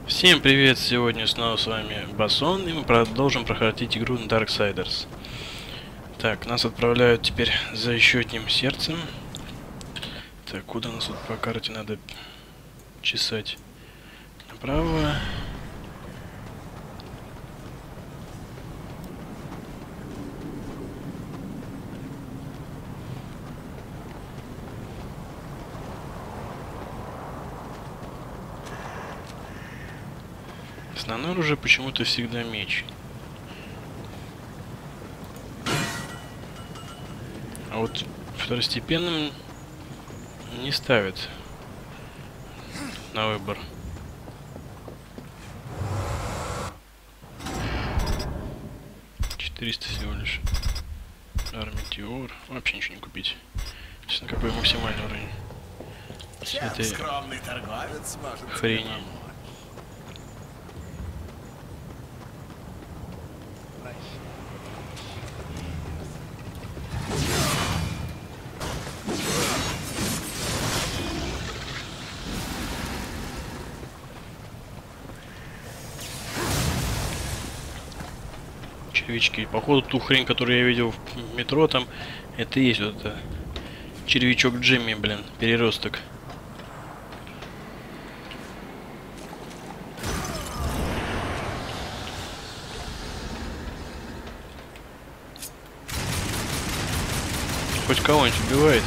Всем привет! Сегодня снова с вами Басон, и мы продолжим проходить игру Darksiders. Так, нас отправляют теперь за еще одним сердцем. Так, куда нас тут по карте надо чесать? Направо. Основное оружие почему-то всегда меч. А вот второстепенным не ставят на выбор. $400 всего лишь. Арметеор. Вообще ничего не купить. Честно, какой максимальный уровень с этой скромный торговец может хрени. Червячки. Походу, ту хрень, которую я видел в метро, там, это и есть вот это. Червячок Джимми, блин, переросток. Хоть кого-нибудь убивает.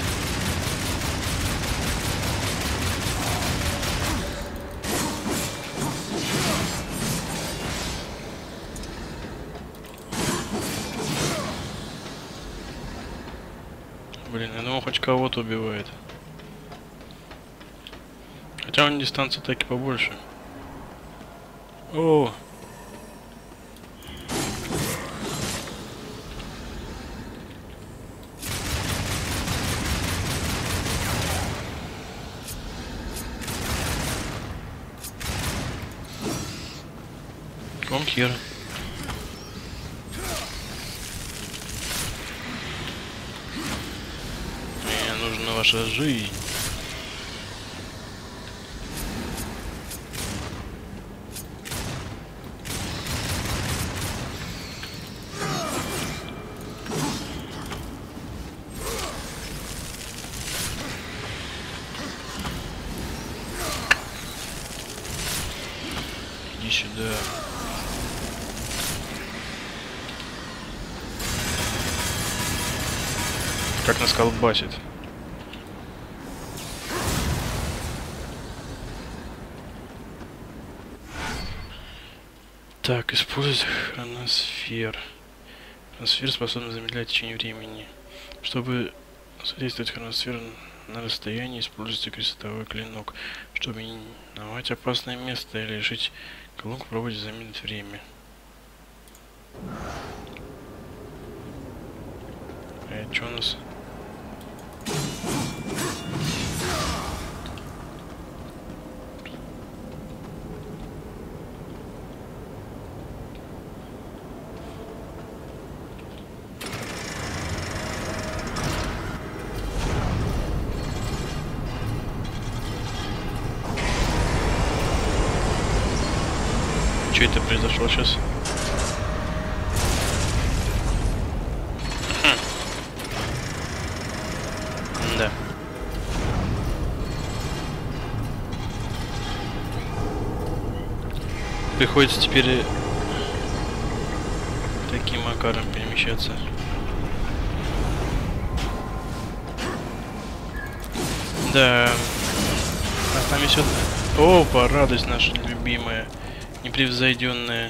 Блин, я думал, хоть кого-то убивает. Хотя он дистанция атаки побольше. О! Комхер. Мне нужна ваша жизнь. Иди сюда. Как нас колбасит. Так, использовать хроносфер. Хроносфера способна замедлять течение времени. Чтобы задействовать хроносферу на расстоянии, используйте крестовой клинок. Чтобы миновать опасное место или решить колонку, пробуйте замедлить время. А что у нас? Что это произошло сейчас? Да. Приходится теперь таким макаром перемещаться. Да. Нас там еще... Опа, радость наша любимая. Непревзойденная.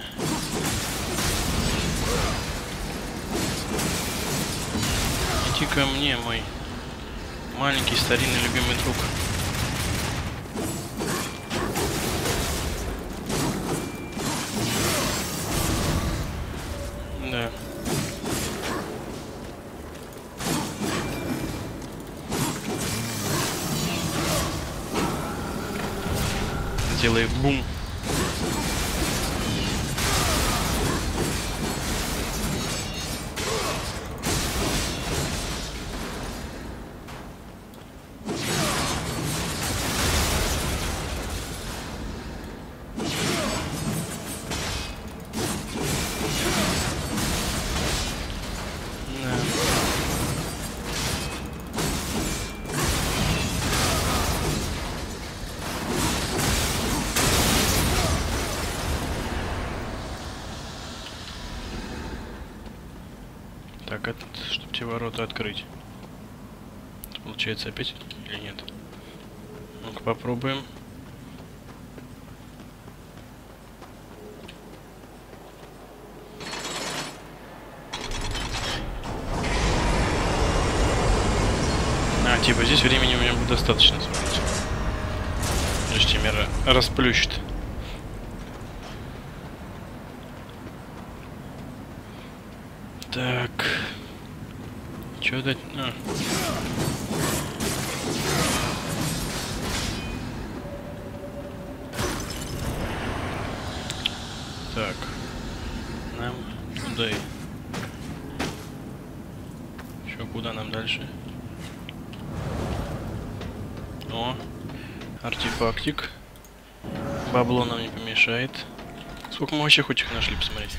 Иди ко мне, мой маленький старинный любимый друг. Да. Делай бум. Так, это, чтобы те ворота открыть. Это получается опять или нет? Ну-ка попробуем. А, типа здесь времени у меня будет достаточно, смотрите. Прежде чем меня расплющит. Так. Чё дать? А. Так. Нам туда и... Чё, куда нам дальше? О, артефактик. Бабло нам не помешает. Сколько мы вообще хоть их нашли, посмотреть.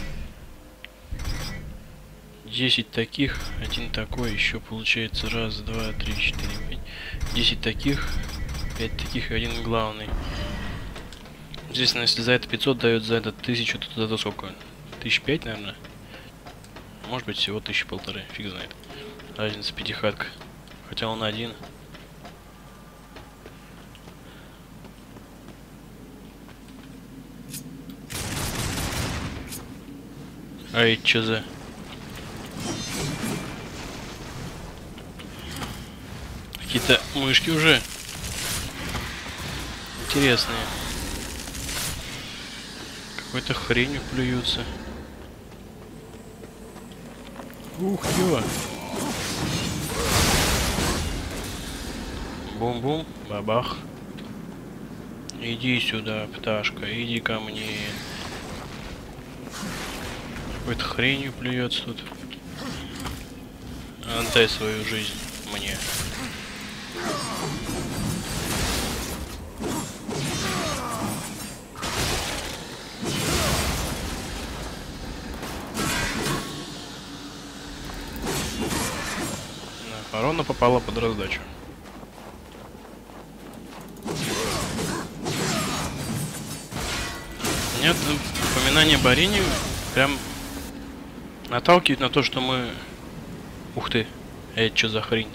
10 таких, один такой, еще получается раз, два, три, четыре, пять. 10 таких, 5 таких и один главный. Естественно, если за это 500 дает, за это 1000, то тогда сколько? 1005, наверное? Может быть, всего 1500, фиг знает. Разница пятихатка. Хотя он один. Ай, чё за... Какие-то мышки уже интересные. Какой-то хренью плюются. Ух, ё! Бум-бум, бабах. Иди сюда, пташка, иди ко мне. Какой-то хренью плюется тут. Отдай свою жизнь мне. Корона попала под раздачу. Нет, упоминание об арене прям наталкивает на то, что мы... Ух ты, это что за хрень?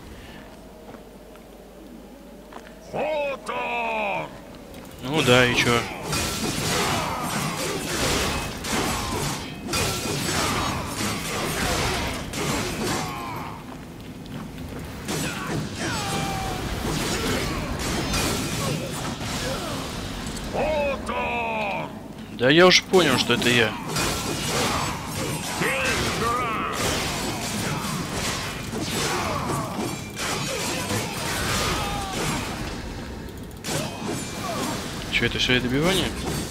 Ну да, и чё? Да я уж понял, что это я. Что это, все добивание?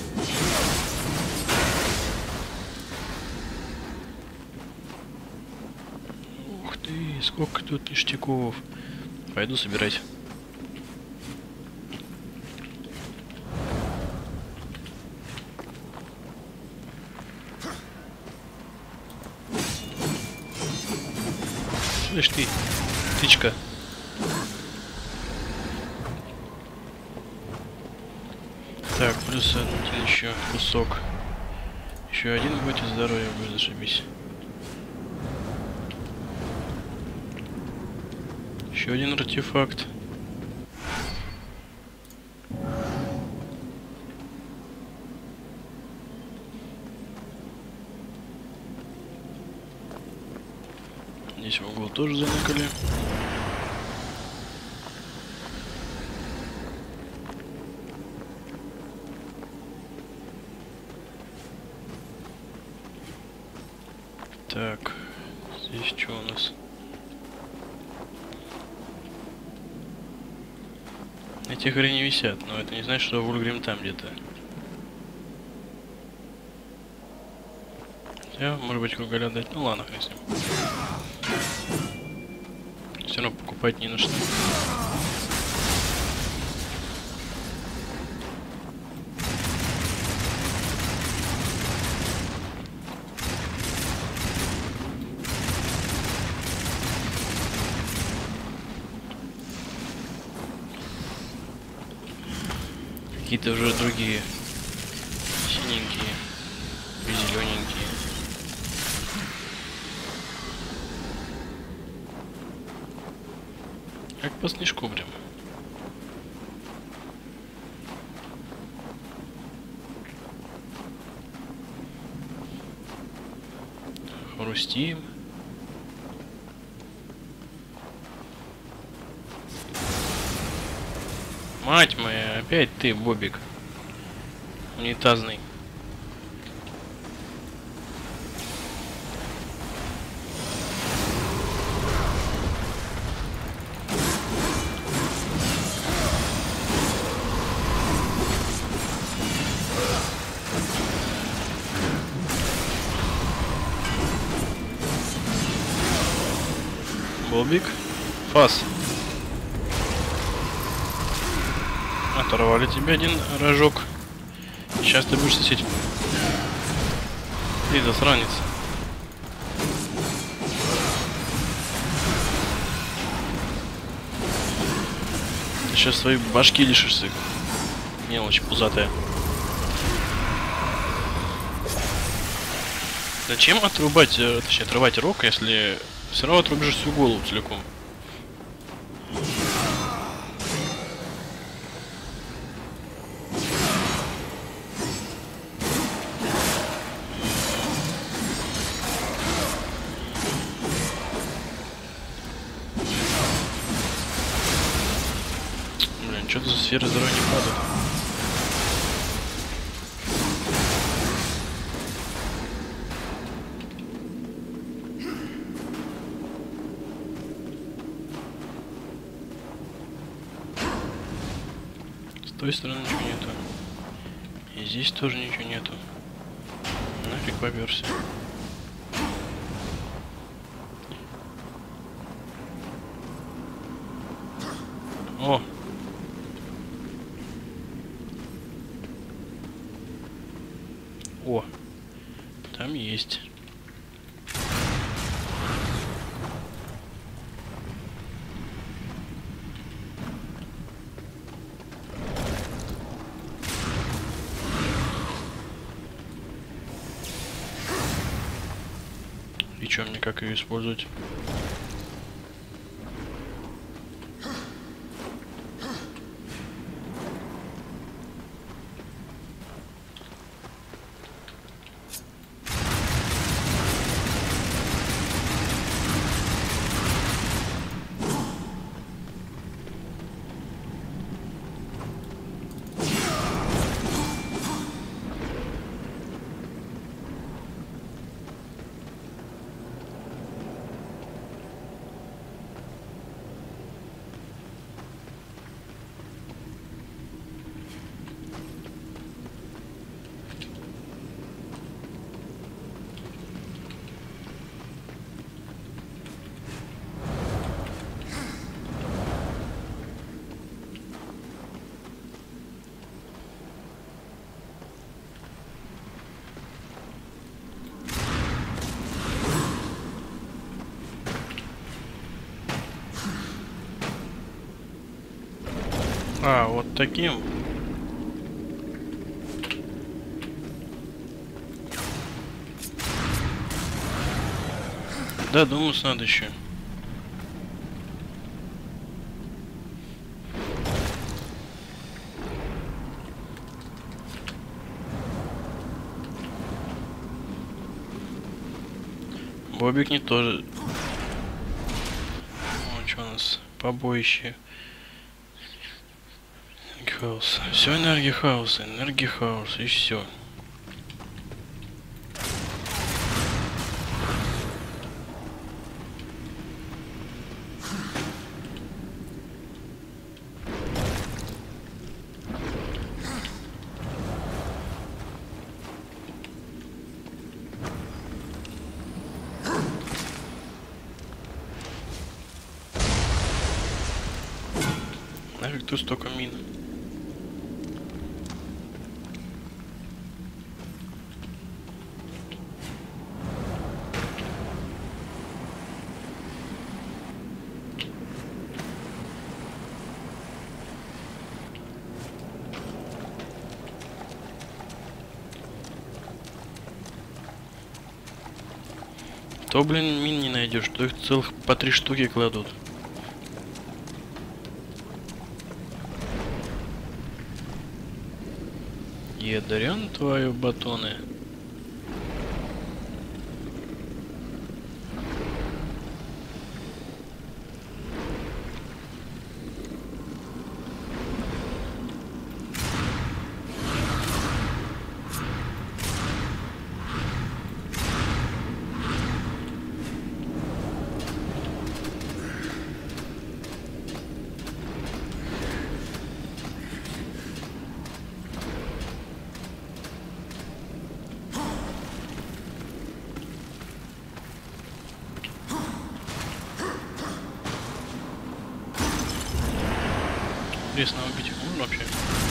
Ух ты, сколько тут ништяков. Пойду собирать. Слышь ты, птичка. Так, плюс один еще кусок. Еще один будет, и здоровье будет, зашибись. Еще один артефакт. Здесь в углу тоже заныкали. Так, здесь что у нас? Эти хрени висят, но это не значит, что Вульгрим там где-то. Хотя, может быть, кругаля дать. Ну ладно, хрен с ним. Все равно покупать не на что. Какие-то уже другие. Синенькие. И зелененькие. Как по снежку прям. Хрустим. Мать моя, опять ты, Бобик. Унитазный. Бобик. Фас. Оторвали тебе один рожок. Сейчас ты будешь сидеть. Ты засранец. Ты сейчас своей башки лишишься. Мелочь пузатая. Зачем отрубать, точнее отрывать рог, если все равно отрубишь всю голову целиком? Блин, что-то за сферы здоровья не падает. С той стороны ничего нету. И здесь тоже ничего нету. Нафиг поперся. О! О! Там есть. И чё мне, как ее использовать? А, вот таким. Да, думаю, надо еще. Бобик не тоже. О, что у нас? Побоище. Хаос. Все энергия хаоса, и все. Нафиг тут столько мин. То, блин, мин не найдешь, то их целых по 3 штуки кладут. Ядрен твою батоны. Интересно, убить их можно вообще?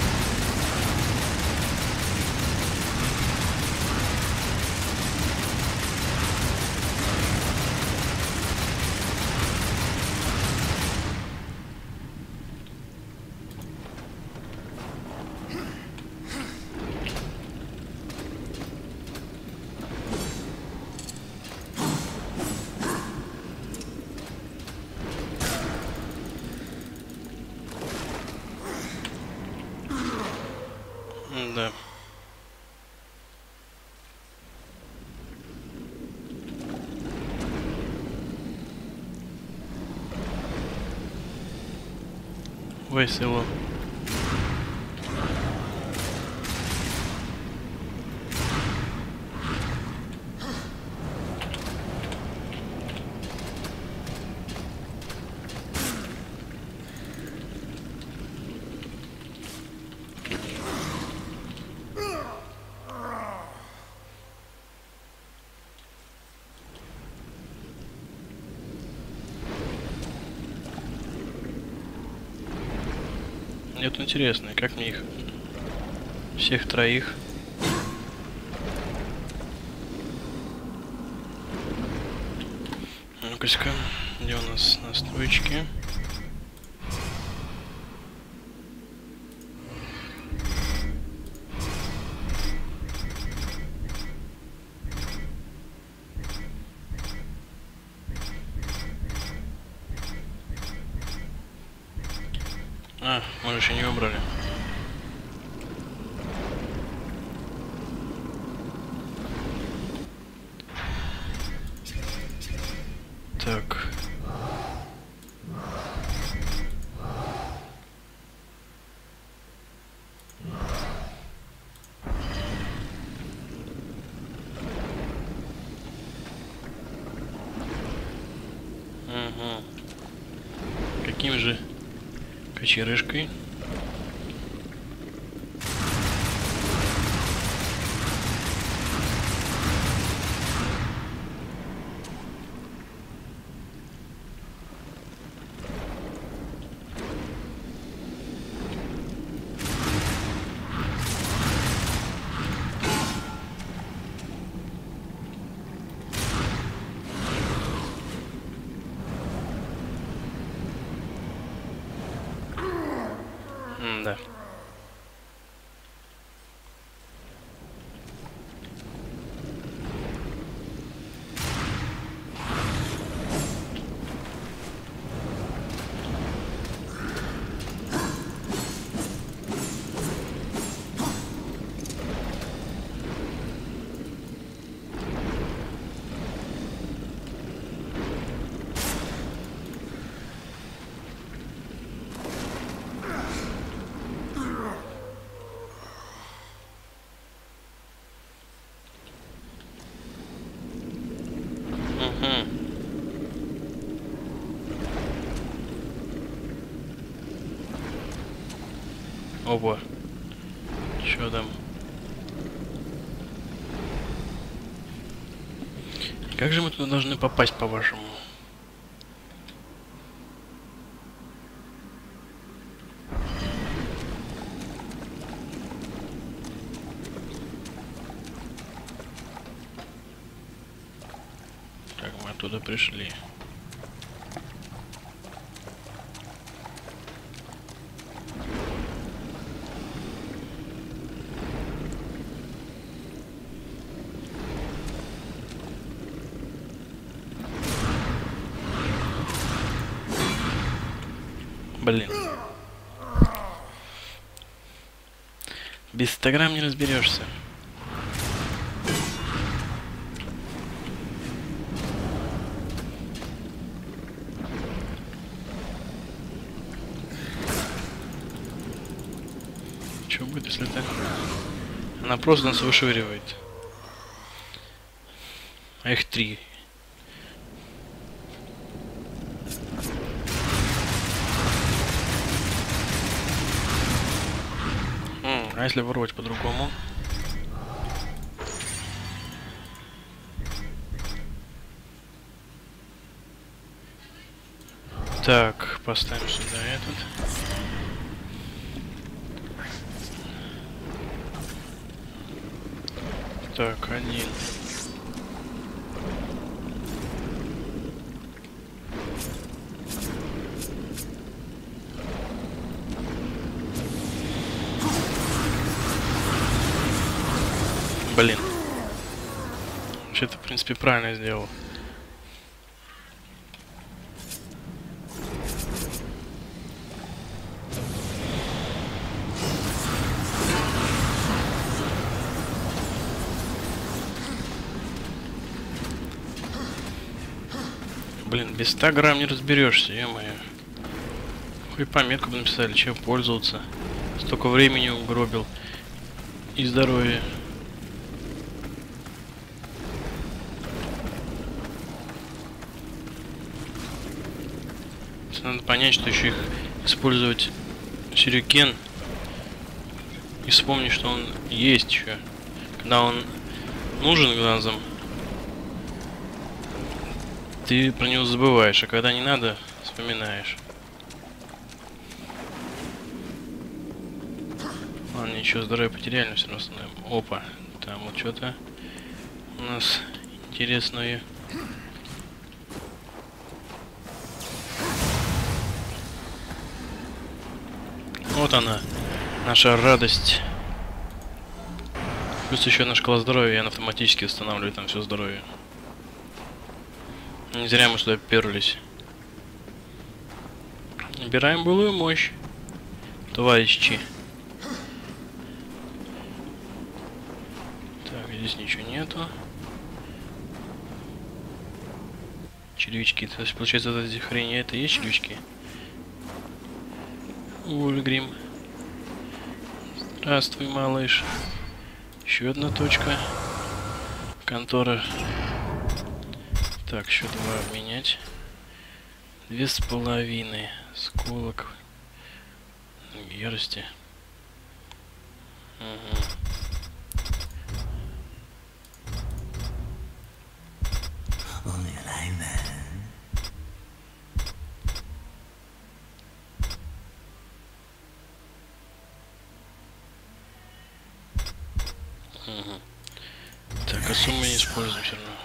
Да. Весело. Мне вот интересно, как мне их всех троих. Ну-ка, где у нас настройки? А, мы же еще не выбрали. Так. Угу. Каким же кочерышкой? Да. Оба. Чё там? Как же мы туда должны попасть, по-вашему? Так, мы оттуда пришли. Блин. Без 100 грамм не разберешься. Что будет, если так? Она просто нас вышвыривает. А их 3. А если воровать по-другому? Так, поставим сюда этот. Так, 1. Блин. Вообще-то, в принципе, правильно сделал. Блин, без 100 грамм не разберешься, ё-моё. Хоть пометку бы написали, чем пользоваться. Столько времени угробил. И здоровья. Надо понять, что еще их использовать сюрикен. И вспомнить, что он есть еще. Когда он нужен глазом, ты про него забываешь, а когда не надо, вспоминаешь. Ладно, ничего, здоровье потеряли, но все равно остановим. Опа, там вот что-то у нас интересное. Вот она, наша радость. Плюс еще одна шкала здоровья, и она автоматически восстанавливает там все здоровье. Не зря мы сюда перлись. Набираем былую мощь, товарищи. Так, здесь ничего нету. Червячки, то есть получается вот эти хрени, это и есть червячки? Ульгрим. Здравствуй, малыш. Еще одна точка. Контора. Так, еще 2 обменять. 2,5. Сколок. Ярости. Угу. Угу. Так, а сумму не используем все равно.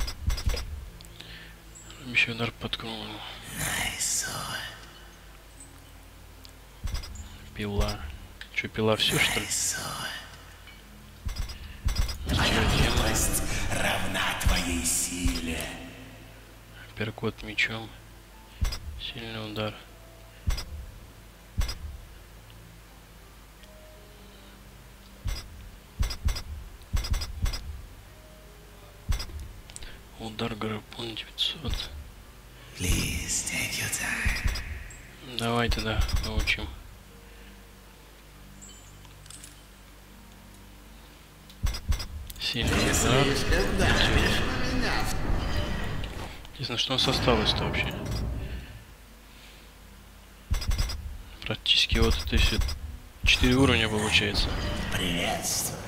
Еще удар под кругом. Пила. Че, пила все, что ли? Власть равна твоей силе. Перкот мечом. Сильный удар. Удар гарпун 900. Давайте, да, научим. Сильный удар. Интересно, что у нас осталось-то вообще? Практически вот это все 4 уровня получается. Приветствую.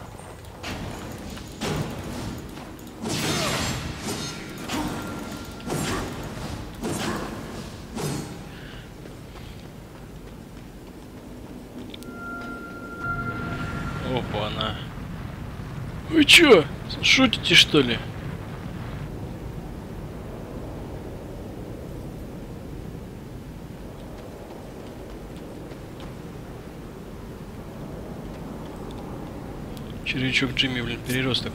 Опа, она. Вы чё? Шутите, что ли? Червячок Джимми, блин, переросток.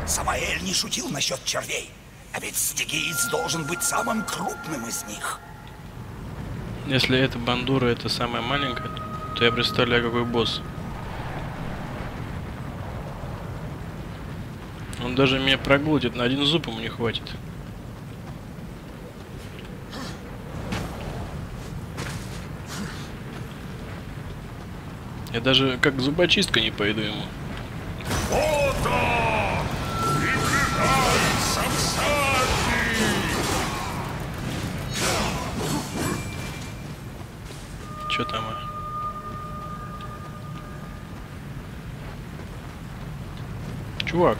Самаэль не шутил насчет червей. А ведь стигиец должен быть самым крупным из них. Если эта бандура это самая маленькая, то я представляю, какой босс. Он даже меня проглотит, на один зуб ему не хватит. Я даже как зубочистка не пойду ему. Чё там? Чувак.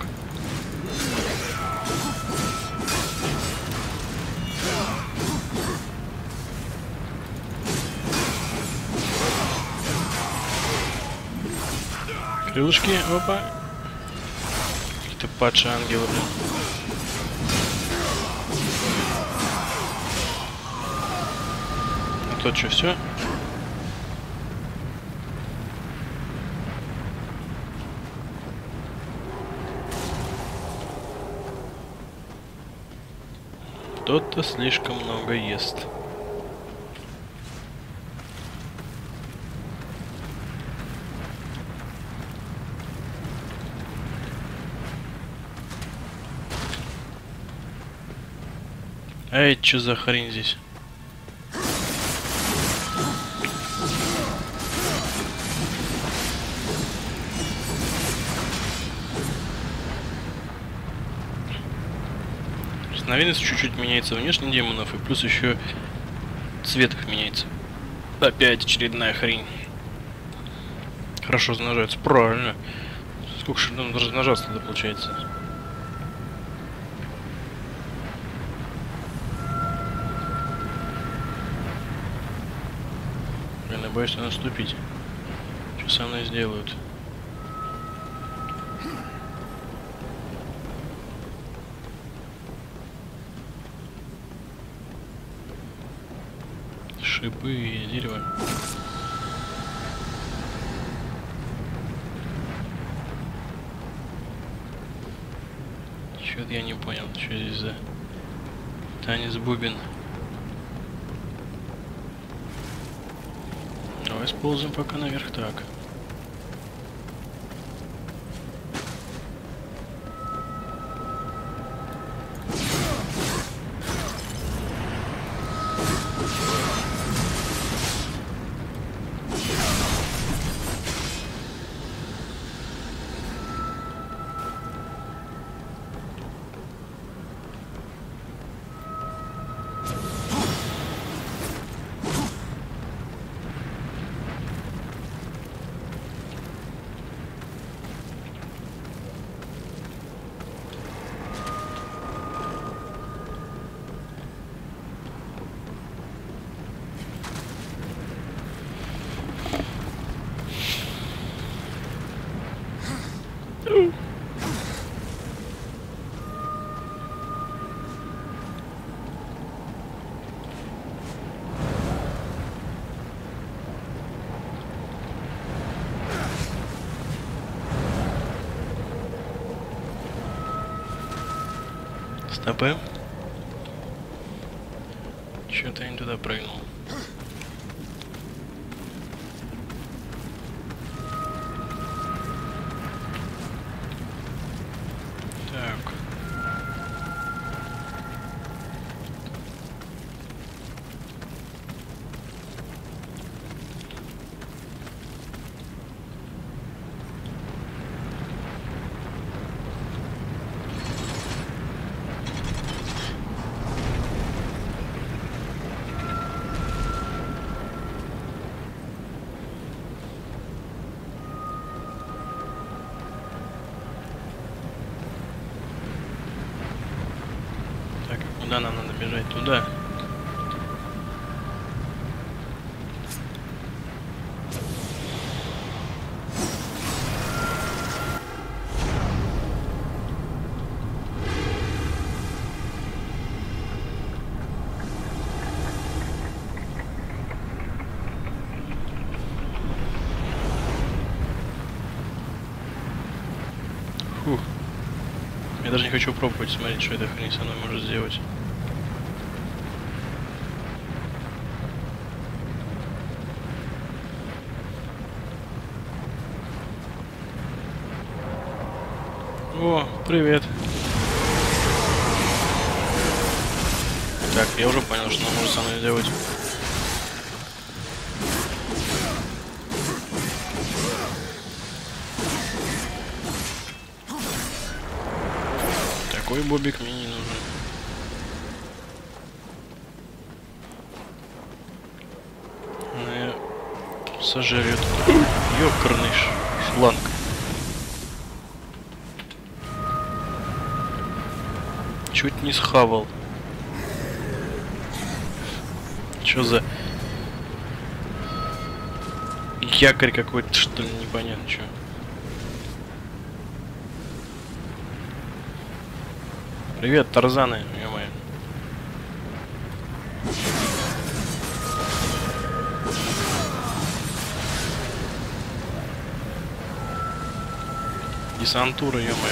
Крылышки, опа. Какие-то падшие ангелы, блин. А то что, все? Кто-то слишком много ест. Эй, чё за хрень здесь? Разновидность чуть-чуть меняется внешне демонов, и плюс еще цвет их меняется. Опять очередная хрень. Хорошо размножается. Правильно. Сколько же надо размножаться тогда получается? Я боюсь наступить. Что со мной сделают? Шипы и дерево. Чё-то я не понял, что здесь за танец бубен. Давай сползаем пока наверх так. Стопы. Чё-то я не туда прыгнул. Так. Куда нам надо бежать? Туда. Фух. Я даже не хочу пробовать смотреть, что эта хрень со мной может сделать. О, привет. Так, я уже понял, что она может со мной сделать. Такой бобик мне не нужен. Она сожрет. Ёкарный шланг. Чуть не схавал. Чё за якорь какой-то, что ли, непонятно чё. Привет, Тарзаны, ё-моё. Десантура, ё-моё.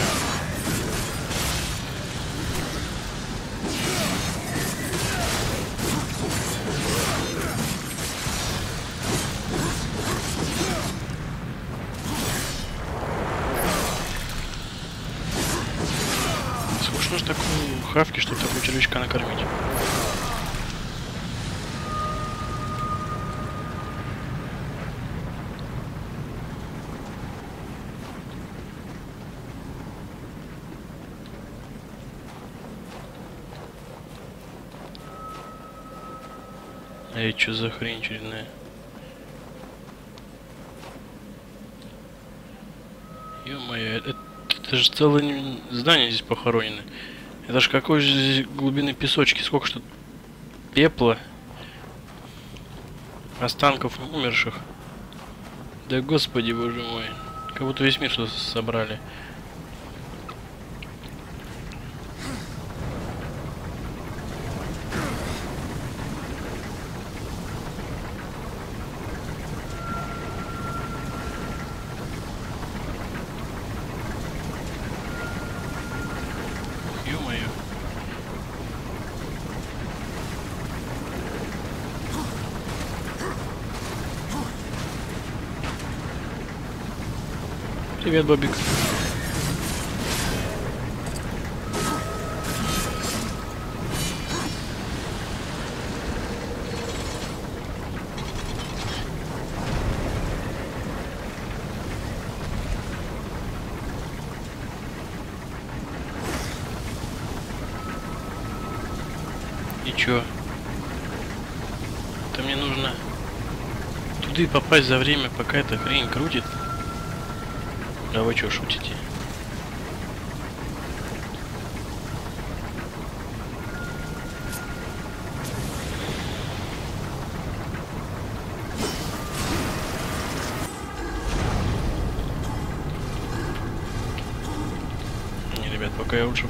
Скучно ж такую хавки, чтобы такую червячка накормить. Эй, чё за хрень очередная? Ё-моё, это же целое здание здесь похоронено. Это ж какой же здесь глубины песочки, сколько что пепла, останков умерших. Да господи, боже мой. Как будто весь мир что собрали. Ё-моё. Привет, Бобик. И чё? Это мне нужно туда и попасть за время, пока эта хрень крутит. Да вы чё, шутите? Не, ребят, пока я лучше...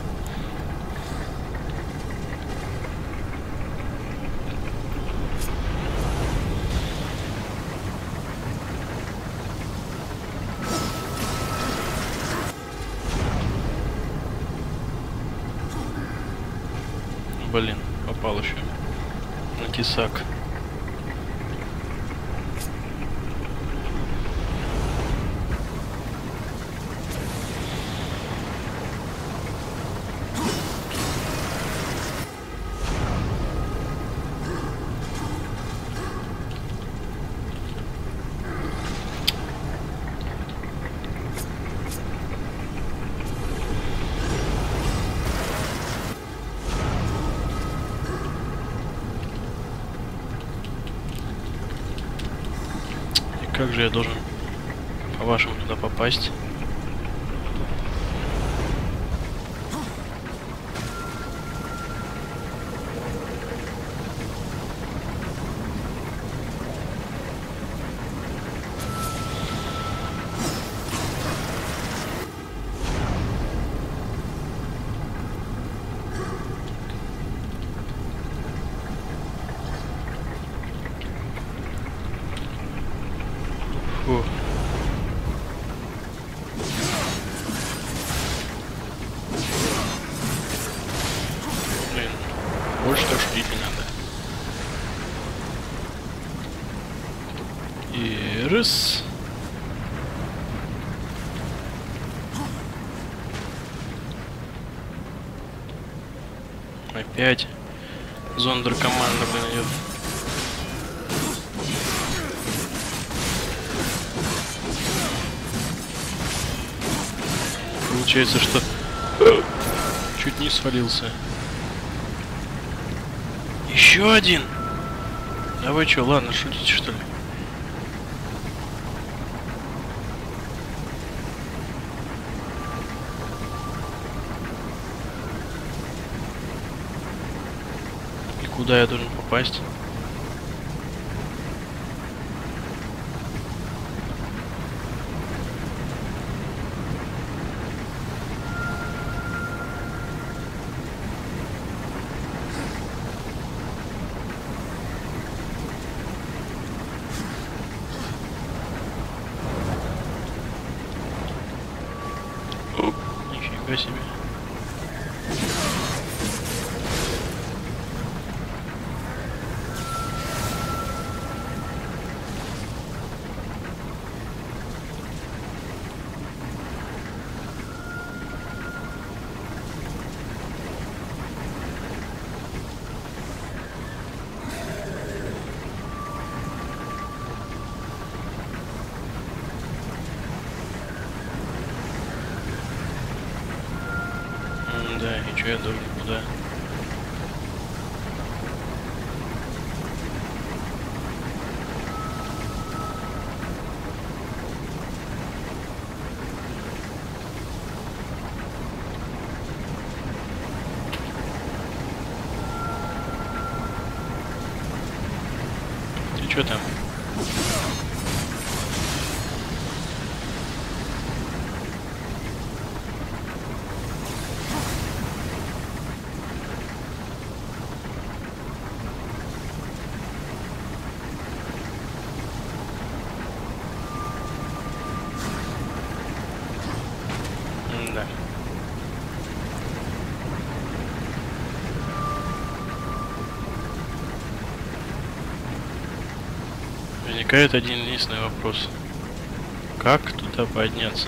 Блин, попал еще на тесак. Как же я должен, по-вашему, туда попасть? Фу. Опять зондеркоманда, блин, идет. Получается, что чуть не свалился. Еще один. Давай что, ладно, шутите что ли? И куда я должен попасть? Нифига себе. Да, и что я должен куда? Ты что там? Да. Возникает один единственный вопрос. Как туда подняться?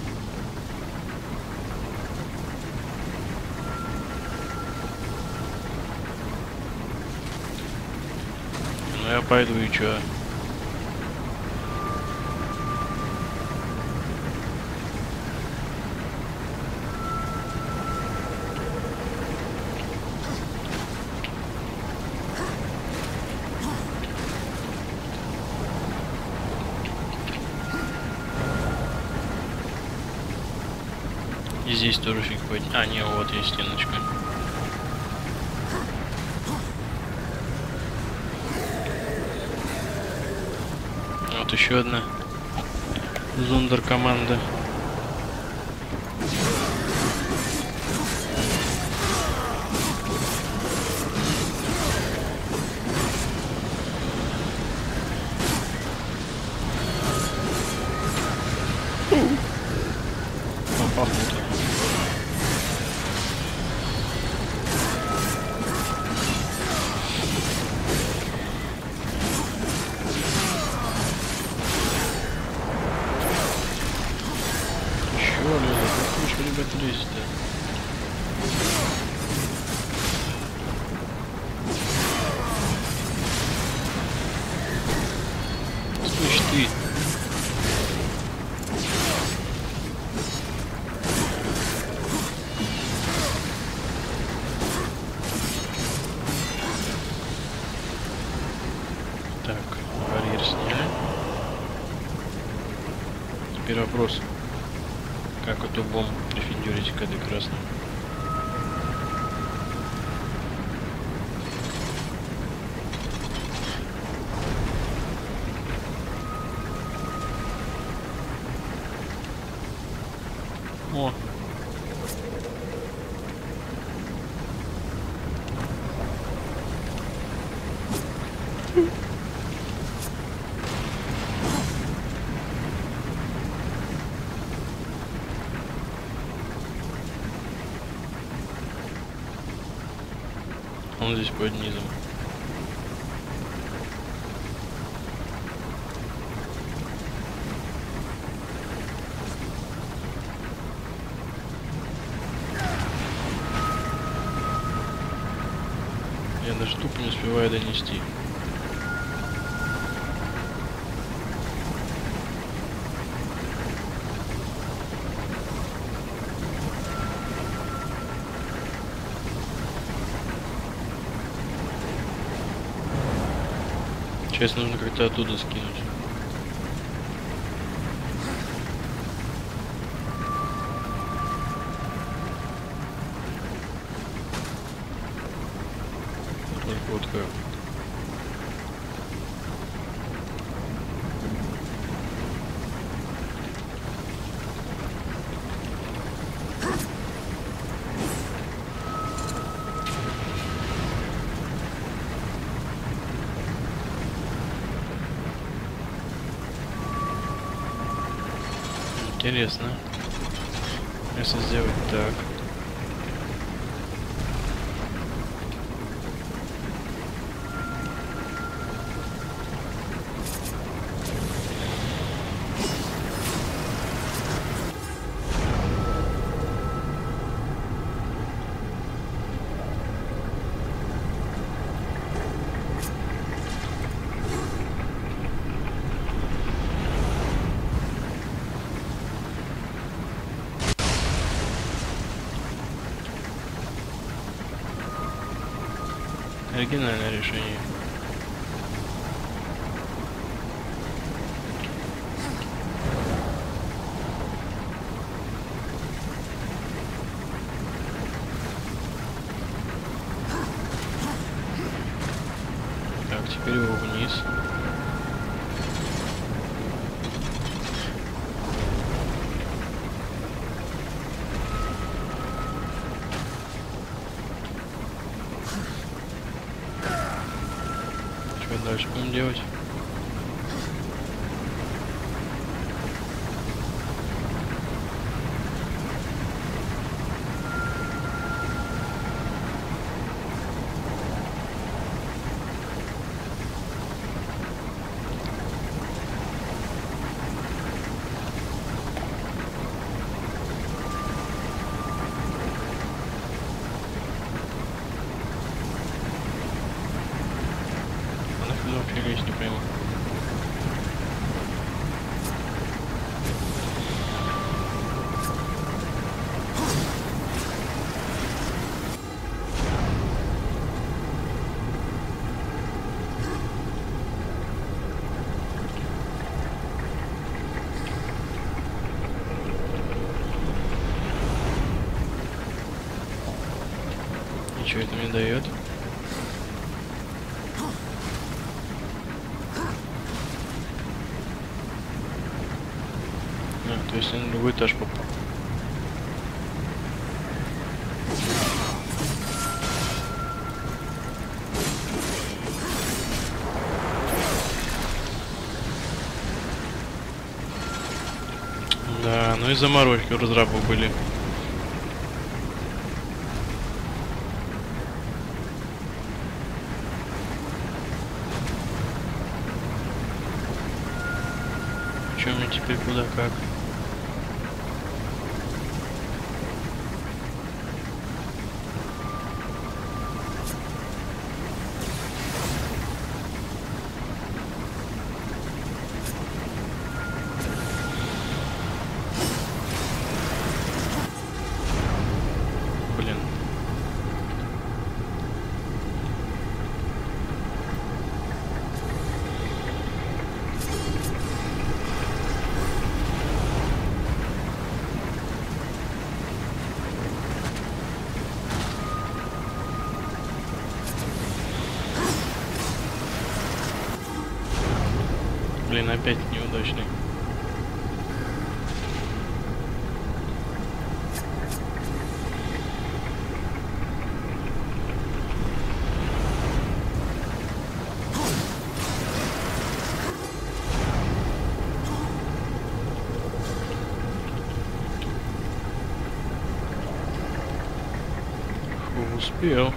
Ну я пойду и чё? И здесь тоже фиг пойти. А, не, вот есть стеночка. Вот еще одна зондеркоманда. Попахнуто. Чё, ребята, лезть-то? Слышь ты. Так, барьер сняли. Теперь вопрос. Как эту бомбу прифиндюрить к этой красной? О! Он здесь под низом. Я даже тупо не успеваю донести. Сейчас нужно как-то оттуда скинуть. Только вот как. Интересно. Если сделать так. Оригинальное решение. Так, теперь его вниз. Что дальше будем делать? Вообще лезть не пойму. Ничего это мне дает. То есть он на любой этаж попал. Да, ну и заморочки у разрабов были. Чё мне теперь куда как? Блин, опять неудачный. Фу, успел.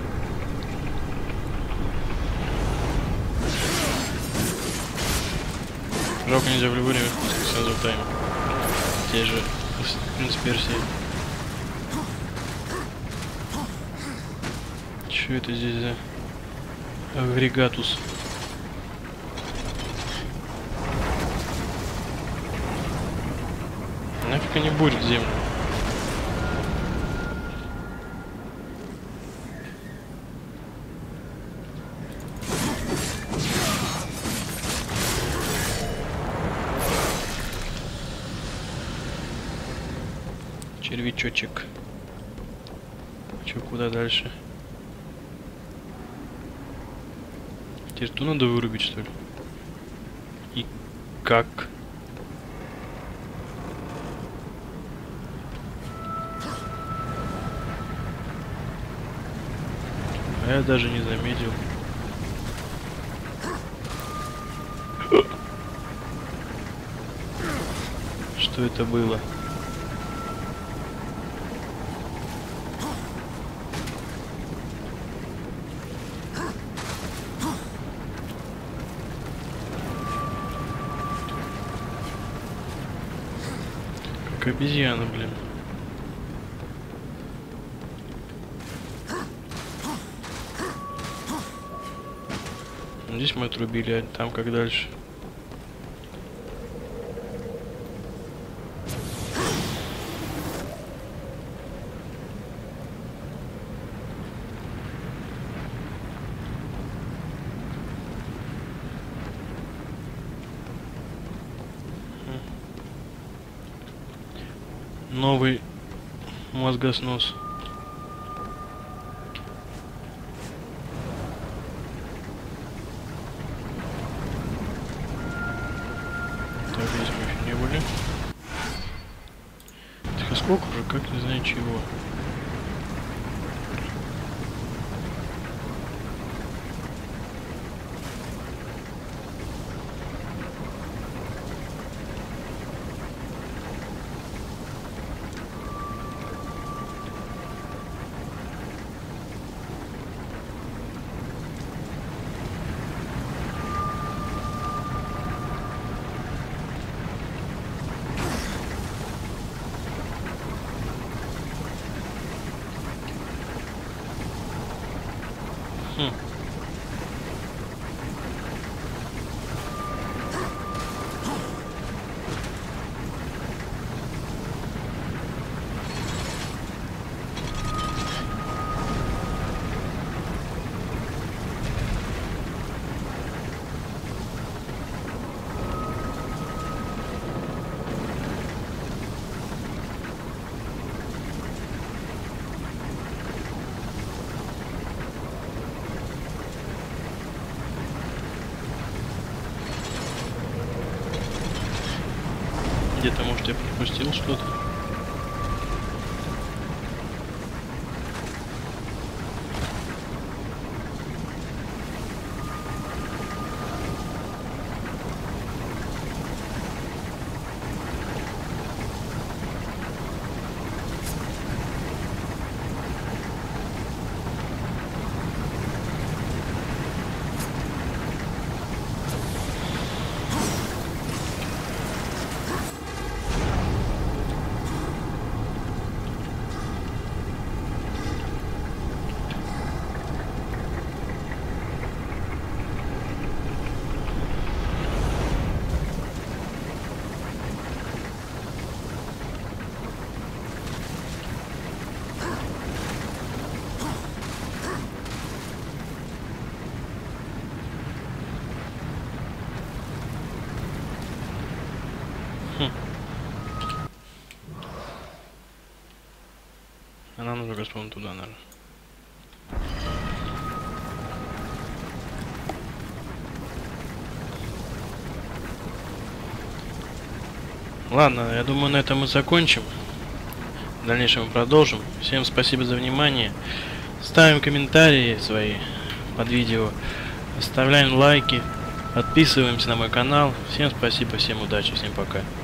Жалко, нельзя в любое время сразу в таймер. Те же инсперсии. Что это здесь за Агрегатус. Нафиг они бурят землю. Червячочек. Чё, куда дальше? Теперь ту надо вырубить, что ли? И как? А я даже не заметил. Что это было? Как обезьяна, блин. Здесь мы отрубили, а там как дальше? Новый мозгоснос. Так, здесь мы еще не были. Так, а сколько уже, как не знаю чего. Где-то, может, я пропустил что-то. А нам нужно, по-моему, туда, наверное. Ладно, я думаю, на этом мы закончим. В дальнейшем мы продолжим. Всем спасибо за внимание. Ставим комментарии свои под видео. Оставляем лайки. Подписываемся на мой канал. Всем спасибо, всем удачи, всем пока.